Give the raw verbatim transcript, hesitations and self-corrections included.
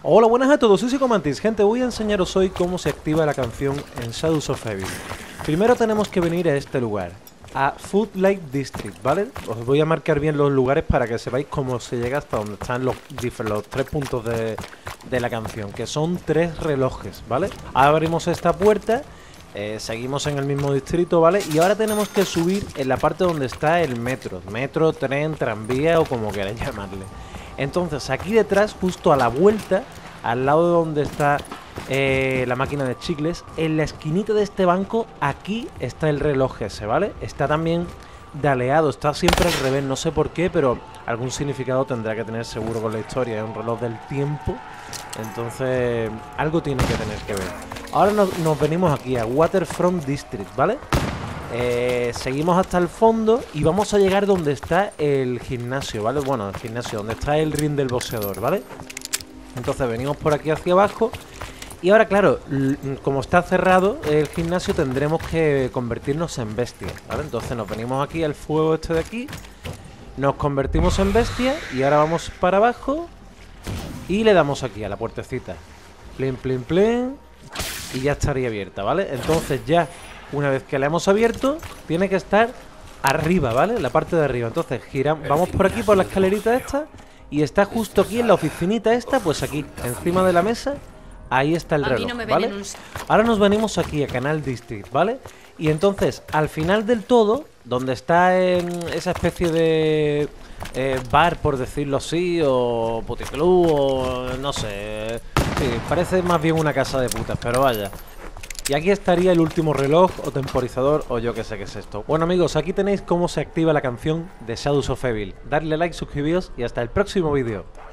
Hola, buenas a todos, soy Psicomantis. Gente, voy a enseñaros hoy cómo se activa la canción en Shadows of Evil. Primero tenemos que venir a este lugar, a Footlight District, ¿vale? Os voy a marcar bien los lugares para que sepáis cómo se llega hasta donde están los, los tres puntos de, de la canción, que son tres relojes, ¿vale? Abrimos esta puerta, eh, seguimos en el mismo distrito, ¿vale? Y ahora tenemos que subir en la parte donde está el metro, metro, tren, tranvía o como queráis llamarle. Entonces aquí detrás, justo a la vuelta, al lado de donde está eh, la máquina de chicles, en la esquinita de este banco, aquí está el reloj ese, ¿vale? Está también daleado, está siempre al revés, no sé por qué, pero algún significado tendrá que tener seguro con la historia. Es un reloj del tiempo, entonces algo tiene que tener que ver. Ahora nos, nos venimos aquí a Waterfront District, ¿vale? Eh, seguimos hasta el fondo y vamos a llegar donde está el gimnasio, ¿vale? Bueno, el gimnasio, donde está el ring del boxeador, ¿vale? Entonces venimos por aquí hacia abajo. Y ahora, claro, como está cerrado el gimnasio, tendremos que convertirnos en bestia, ¿vale? Entonces nos venimos aquí al fuego este de aquí, nos convertimos en bestia y ahora vamos para abajo y le damos aquí a la puertecita. Plin, plin, plin. Y ya estaría abierta, ¿vale? Entonces ya, una vez que la hemos abierto, tiene que estar arriba, ¿vale? La parte de arriba. Entonces giramos, vamos por aquí, por la escalerita esta, y está justo aquí en la oficinita esta, pues aquí, encima de la mesa. Ahí está el reloj, ¿vale? Ahora nos venimos aquí a Canal District, ¿vale? Y entonces, al final del todo, donde está en esa especie de eh, bar, por decirlo así, o puticlub, o no sé. Sí, parece más bien una casa de putas, pero vaya. Y aquí estaría el último reloj o temporizador o yo que sé qué es esto. Bueno amigos, aquí tenéis cómo se activa la canción de Shadows of Evil. Darle like, suscribíos y hasta el próximo vídeo.